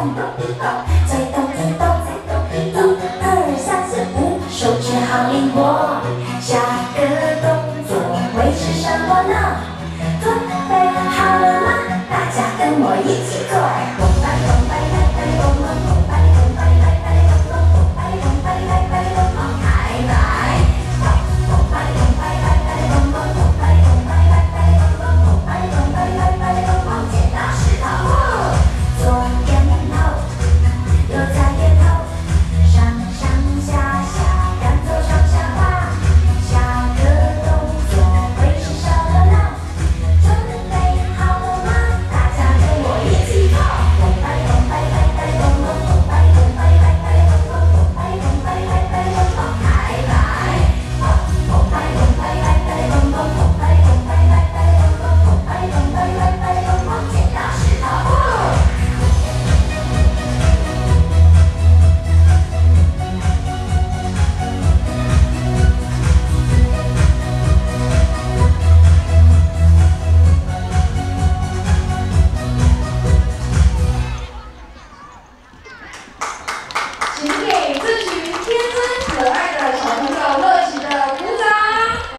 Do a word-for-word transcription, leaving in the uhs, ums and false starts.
动，再动一动，一二三四五，手指好灵活。下个动作会是什么呢？准备好了吗？大家跟我一起做。咚吧咚吧来来咚咚咚吧咚吧来来咚咚咚吧咚吧来来咚咚开来。咚吧咚吧来来咚咚咚吧咚吧来来咚咚咚吧咚吧来来咚咚剪刀石头布。左边头，右在点头，上上下下赶走上下滑。下个动作会是什么呢？准备好了吗？大家跟我一起做。咚吧咚吧来来咚咚咚吧咚吧来来咚咚咚吧咚吧来来咚咚开来。咚吧咚吧来来咚咚咚吧咚吧来来咚咚咚吧咚吧来来咚咚剪刀石头布。请给自己。